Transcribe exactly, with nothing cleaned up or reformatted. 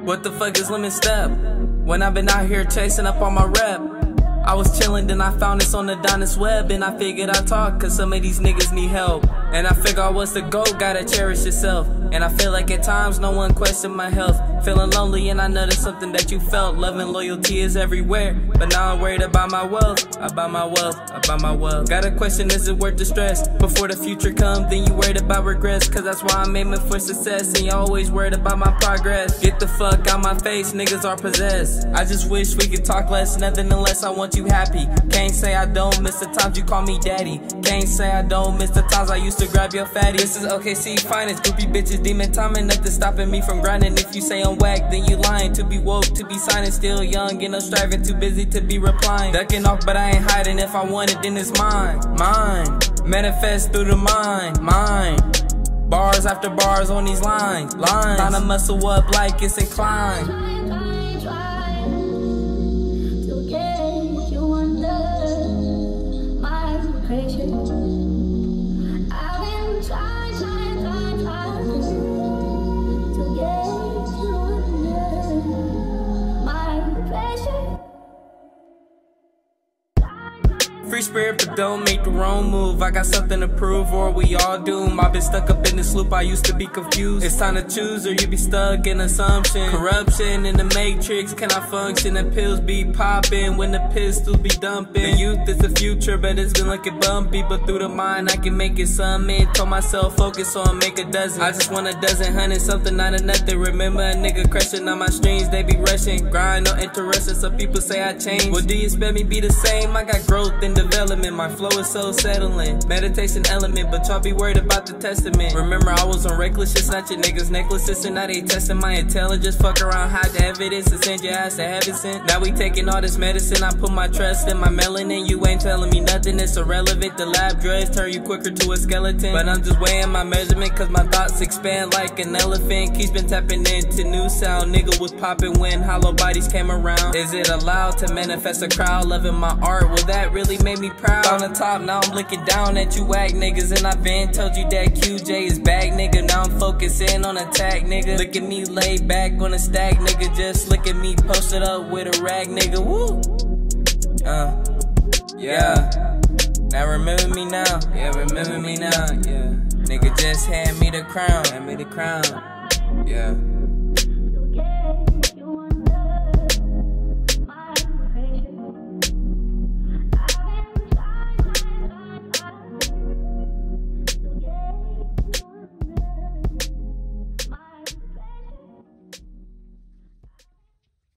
What the fuck is lemon step? When I've been out here chasing up on my rep, I was chillin', then I found this on the Donna's web, and I figured I'd talk, cause some of these niggas need help. And I figure what's the goal, gotta cherish yourself. And I feel like at times no one questioned my health. Feeling lonely and I know that's something that you felt. Love and loyalty is everywhere, but now I'm worried about my wealth. About my wealth, about my wealth. Got a question, is it worth the stress? Before the future comes, then you worried about regrets. Cause that's why I'm aiming for success, and you always worried about my progress. Get the fuck out my face, niggas are possessed. I just wish we could talk less, nothing unless I want you happy. Can't say I don't miss the times you call me daddy. Can't say I don't miss the times I used to grab your fatty. This is O K C finest, groupie bitches, demon timing, nothing stopping me from grinding. If you say I'm whack, then you lying. To be woke, to be silent, still young, and no striving, too busy to be replying. Ducking off, but I ain't hiding. If I want it, then it's mine, mine. Manifest through the mind, mine. Bars after bars on these lines, lines. Trying to muscle up like it's inclined. Free spirit, but don't make the wrong move. I got something to prove, or we all doom. I've been stuck up in this loop, I used to be confused. It's time to choose, or you be stuck in assumption. Corruption in the matrix, can I function? The pills be popping when the pistols be dumping. The youth is the future, but it's gonna look it bumpy. But through the mind, I can make it summit. Told myself, focus on make a dozen. I just want a dozen, hundred, something out of nothing. Remember a nigga crushing on my streams, they be rushing. Grind, no interested, some people say I changed. Well, do you expect me be the same? I got growth in development, my flow is so settling. Meditation element, but y'all be worried about the testament. Remember I was on reckless shit, snatching niggas necklaces, and now they testing my intelligence. Fuck around, hide the evidence, and send your ass to heaven sent. Now we taking all this medicine, I put my trust in my melanin. You ain't telling me nothing, it's irrelevant. The lab drugs turn you quicker to a skeleton, but I'm just weighing my measurement, cause my thoughts expand like an elephant. Keeps been tapping into new sound. Nigga was popping when hollow bodies came around. Is it allowed to manifest a crowd loving my art? Will that really make me proud? On the top, now I'm looking down at you whack niggas, and I been told you that Q J is back, nigga. Now I'm focusing on attack, nigga. Look at me laid back on a stack, nigga. Just look at me posted up with a rag, nigga. Woo. Uh, yeah. Now remember me now. Yeah, remember me now. Yeah. Nigga just hand me the crown. Hand me the crown. Yeah.